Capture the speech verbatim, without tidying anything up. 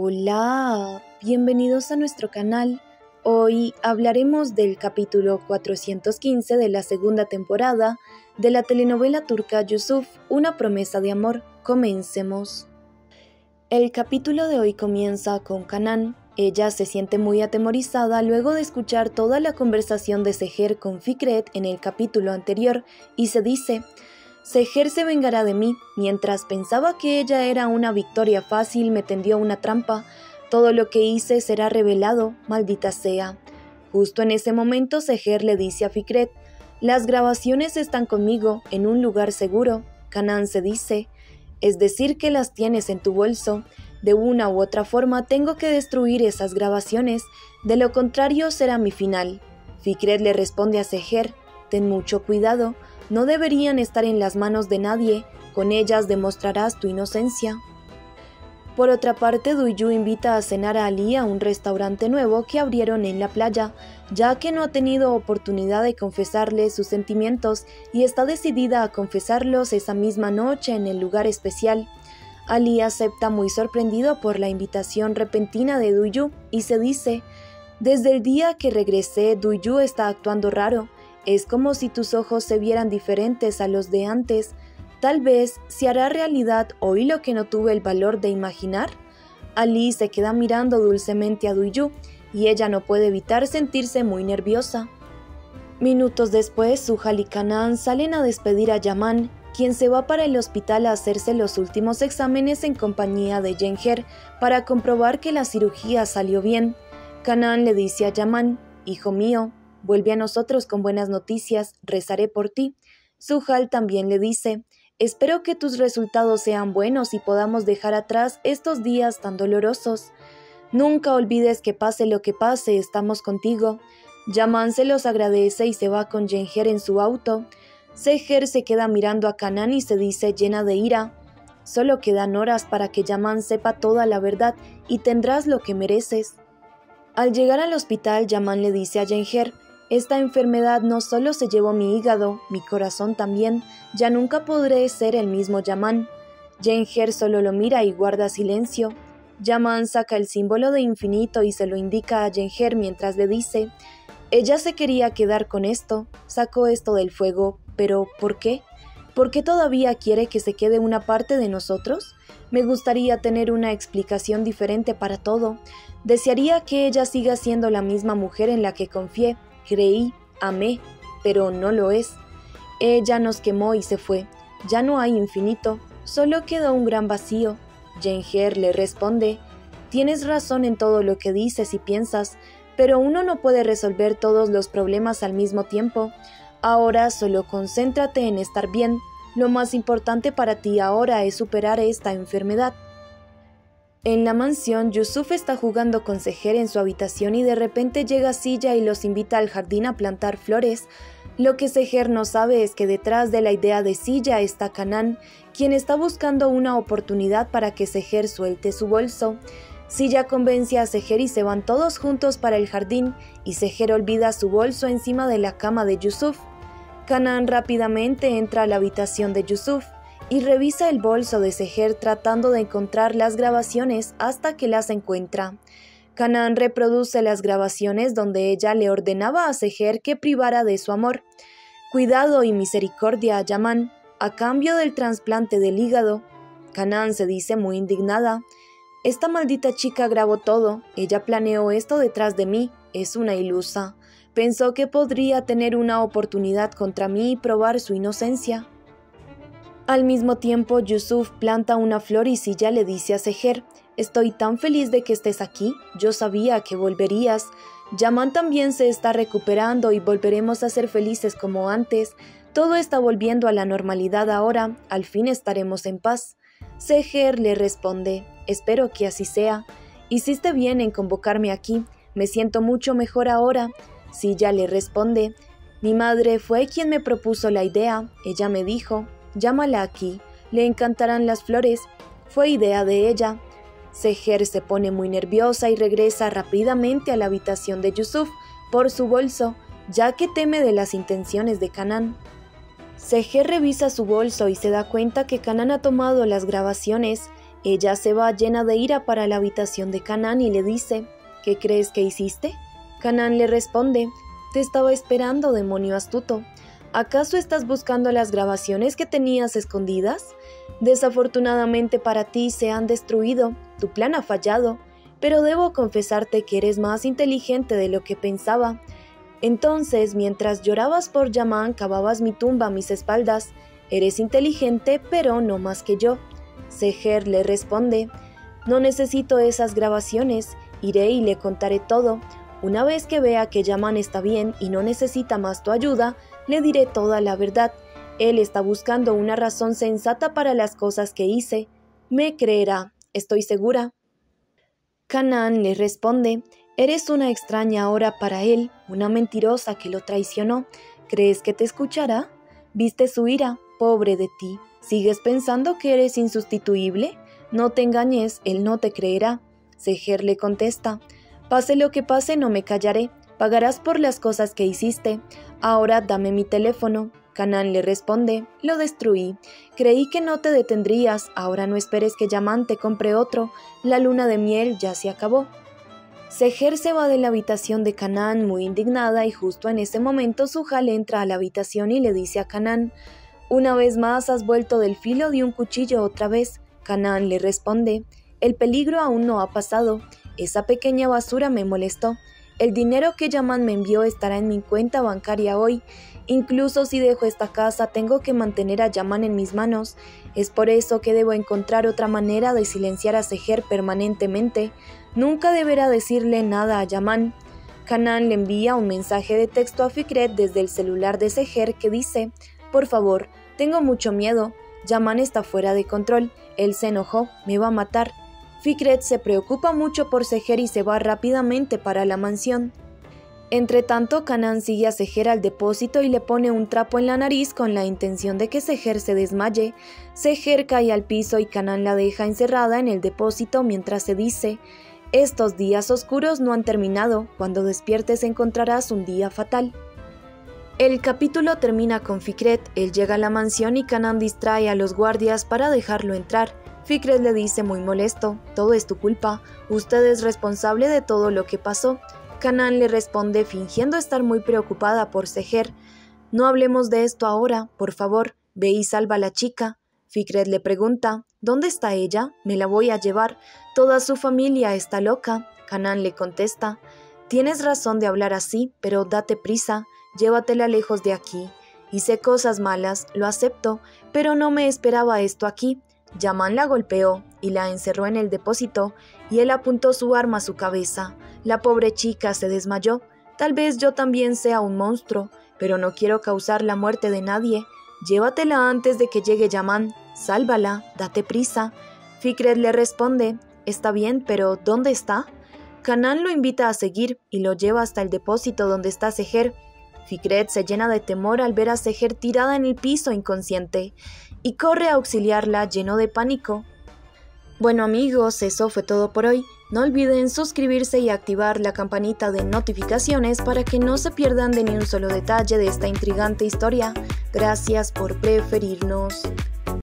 Hola, bienvenidos a nuestro canal. Hoy hablaremos del capítulo cuatrocientos quince de la segunda temporada de la telenovela turca Yusuf, una promesa de amor. Comencemos. El capítulo de hoy comienza con Canan. Ella se siente muy atemorizada luego de escuchar toda la conversación de Seher con Fikret en el capítulo anterior y se dice: Seher se vengará de mí. Mientras pensaba que ella era una victoria fácil, me tendió una trampa. Todo lo que hice será revelado, maldita sea. Justo en ese momento Seher le dice a Fikret: las grabaciones están conmigo, en un lugar seguro. Canan se dice: es decir que las tienes en tu bolso. De una u otra forma tengo que destruir esas grabaciones, de lo contrario será mi final. Fikret le responde a Seher: ten mucho cuidado, no deberían estar en las manos de nadie, con ellas demostrarás tu inocencia. Por otra parte, Duygu invita a cenar a Ali a un restaurante nuevo que abrieron en la playa, ya que no ha tenido oportunidad de confesarle sus sentimientos y está decidida a confesarlos esa misma noche en el lugar especial. Ali acepta muy sorprendido por la invitación repentina de Duygu y se dice: desde el día que regresé, Duygu está actuando raro. Es como si tus ojos se vieran diferentes a los de antes. Tal vez se hará realidad hoy lo que no tuve el valor de imaginar. Ali se queda mirando dulcemente a Duygu y ella no puede evitar sentirse muy nerviosa. Minutos después, Suhal y Canan salen a despedir a Yaman, quien se va para el hospital a hacerse los últimos exámenes en compañía de Cengiz para comprobar que la cirugía salió bien. Canan le dice a Yaman: hijo mío, vuelve a nosotros con buenas noticias, rezaré por ti. Suhal también le dice: espero que tus resultados sean buenos y podamos dejar atrás estos días tan dolorosos. Nunca olvides que pase lo que pase, estamos contigo. Yaman se los agradece y se va con Cengiz en su auto. Seher se queda mirando a Canan y se dice llena de ira: solo quedan horas para que Yaman sepa toda la verdad y tendrás lo que mereces. Al llegar al hospital, Yaman le dice a Cengiz: esta enfermedad no solo se llevó mi hígado, mi corazón también. Ya nunca podré ser el mismo Yaman. Cengiz solo lo mira y guarda silencio. Yaman saca el símbolo de infinito y se lo indica a Cengiz mientras le dice: ella se quería quedar con esto, sacó esto del fuego, pero ¿por qué? ¿Por qué todavía quiere que se quede una parte de nosotros? Me gustaría tener una explicación diferente para todo. Desearía que ella siga siendo la misma mujer en la que confié, creí, amé, pero no lo es. Ella nos quemó y se fue. Ya no hay infinito, solo quedó un gran vacío. Cengiz le responde: tienes razón en todo lo que dices y piensas, pero uno no puede resolver todos los problemas al mismo tiempo. Ahora solo concéntrate en estar bien. Lo más importante para ti ahora es superar esta enfermedad. En la mansión, Yusuf está jugando con Seher en su habitación y de repente llega Silla y los invita al jardín a plantar flores. Lo que Seher no sabe es que detrás de la idea de Silla está Canan, quien está buscando una oportunidad para que Seher suelte su bolso. Silla convence a Seher y se van todos juntos para el jardín, y Seher olvida su bolso encima de la cama de Yusuf. Canan rápidamente entra a la habitación de Yusuf y revisa el bolso de Seher tratando de encontrar las grabaciones hasta que las encuentra. Canan reproduce las grabaciones donde ella le ordenaba a Seher que privara de su amor. Cuidado y misericordia, Yaman, a cambio del trasplante del hígado. Canan se dice muy indignada: esta maldita chica grabó todo, ella planeó esto detrás de mí, es una ilusa. Pensó que podría tener una oportunidad contra mí y probar su inocencia. Al mismo tiempo, Yusuf planta una flor y Silla le dice a Seher: estoy tan feliz de que estés aquí, yo sabía que volverías. Yaman también se está recuperando y volveremos a ser felices como antes. Todo está volviendo a la normalidad ahora, al fin estaremos en paz. Seher le responde: espero que así sea. Hiciste bien en convocarme aquí, me siento mucho mejor ahora. Silla le responde: mi madre fue quien me propuso la idea, ella me dijo: llámala aquí, le encantarán las flores, fue idea de ella. Seher se pone muy nerviosa y regresa rápidamente a la habitación de Yusuf por su bolso, ya que teme de las intenciones de Canan. Seher revisa su bolso y se da cuenta que Canan ha tomado las grabaciones. Ella se va llena de ira para la habitación de Kanan y le dice: ¿qué crees que hiciste? Kanan le responde: te estaba esperando, demonio astuto. ¿Acaso estás buscando las grabaciones que tenías escondidas? Desafortunadamente para ti se han destruido, tu plan ha fallado, pero debo confesarte que eres más inteligente de lo que pensaba. Entonces, mientras llorabas por Yaman, cavabas mi tumba a mis espaldas. Eres inteligente, pero no más que yo. Seher le responde: no necesito esas grabaciones, iré y le contaré todo. Una vez que vea que Yaman está bien y no necesita más tu ayuda, le diré toda la verdad. Él está buscando una razón sensata para las cosas que hice. Me creerá, estoy segura. Kanan le responde: eres una extraña ahora para él, una mentirosa que lo traicionó. ¿Crees que te escuchará? ¿Viste su ira? Pobre de ti. ¿Sigues pensando que eres insustituible? No te engañes, él no te creerá. Seher le contesta: pase lo que pase, no me callaré. Pagarás por las cosas que hiciste. Ahora dame mi teléfono. Kanan le responde: lo destruí. Creí que no te detendrías. Ahora no esperes que Yaman te compre otro. La luna de miel ya se acabó. Seher se va de la habitación de Kanan muy indignada y justo en ese momento Suhal entra a la habitación y le dice a Kanan: una vez más has vuelto del filo de un cuchillo otra vez. Kanan le responde: el peligro aún no ha pasado. Esa pequeña basura me molestó. El dinero que Yaman me envió estará en mi cuenta bancaria hoy. Incluso si dejo esta casa, tengo que mantener a Yaman en mis manos. Es por eso que debo encontrar otra manera de silenciar a Seher permanentemente. Nunca deberá decirle nada a Yaman. Kanan le envía un mensaje de texto a Fikret desde el celular de Seher que dice: por favor, tengo mucho miedo. Yaman está fuera de control. Él se enojó, me va a matar. Fikret se preocupa mucho por Seher y se va rápidamente para la mansión. Entretanto, Kanan sigue a Seher al depósito y le pone un trapo en la nariz con la intención de que Seher se desmaye. Seher cae al piso y Kanan la deja encerrada en el depósito mientras se dice: estos días oscuros no han terminado, cuando despiertes encontrarás un día fatal. El capítulo termina con Fikret. Él llega a la mansión y Kanan distrae a los guardias para dejarlo entrar. Fikret le dice muy molesto: todo es tu culpa, usted es responsable de todo lo que pasó. Kanan le responde fingiendo estar muy preocupada por Seher: no hablemos de esto ahora, por favor, ve y salva a la chica. Fikret le pregunta: ¿dónde está ella? Me la voy a llevar, toda su familia está loca. Kanan le contesta: tienes razón de hablar así, pero date prisa, llévatela lejos de aquí. Hice cosas malas, lo acepto, pero no me esperaba esto aquí. Yaman la golpeó y la encerró en el depósito, y él apuntó su arma a su cabeza. La pobre chica se desmayó. Tal vez yo también sea un monstruo, pero no quiero causar la muerte de nadie. Llévatela antes de que llegue Yaman. Sálvala, date prisa. Fikret le responde: está bien, pero ¿dónde está? Kanan lo invita a seguir y lo lleva hasta el depósito donde está Seher. Fikret se llena de temor al ver a Seher tirada en el piso inconsciente y corre a auxiliarla lleno de pánico. Bueno amigos, eso fue todo por hoy. No olviden suscribirse y activar la campanita de notificaciones para que no se pierdan de ni un solo detalle de esta intrigante historia. Gracias por preferirnos.